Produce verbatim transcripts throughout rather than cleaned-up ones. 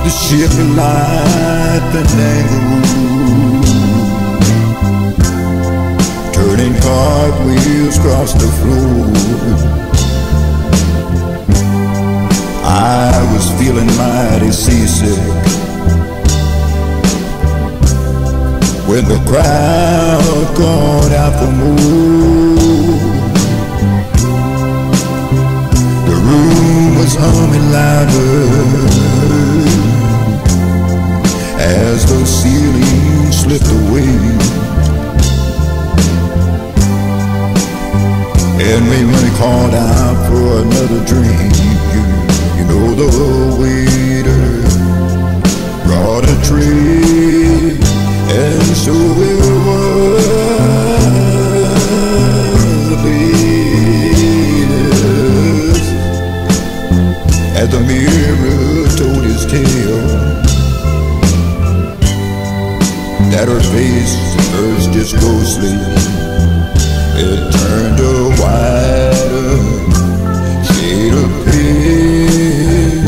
ship of life and kangaroo, turning cartwheels across the floor. I was feeling mighty seasick when the crowd called out for more. The room was humming louder as the ceiling slipped away, and when we called out for another drink, you, you know the waiter brought a tray, and so it was the latest as the mirror told his tale, that her face at first just ghostly, it turned a wider shade of pale.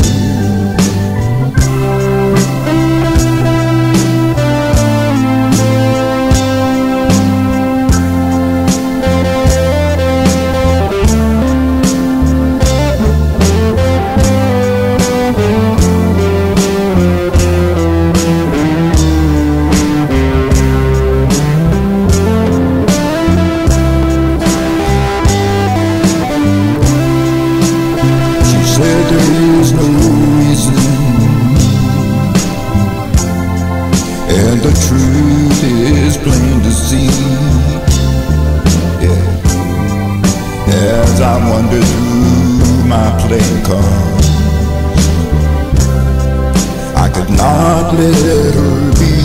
And the truth is plain to see, yeah. As I wandered through my playing cards, I could not let her be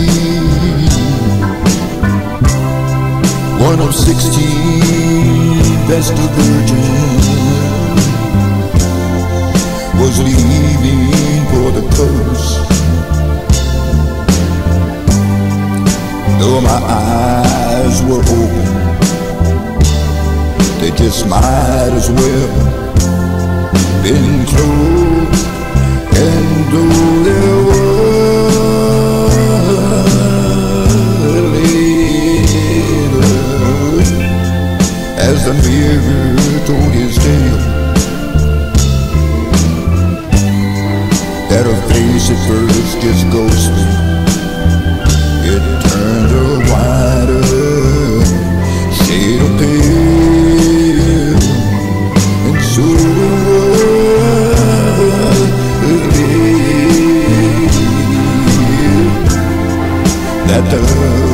one of sixteen vested virgins was leaving for the coast. Though my eyes were open, they just might as well been closed. And though there was later, as the mirror told his tale, that her face at first just ghostly, it turned a wider shade of pale, and so was the day that the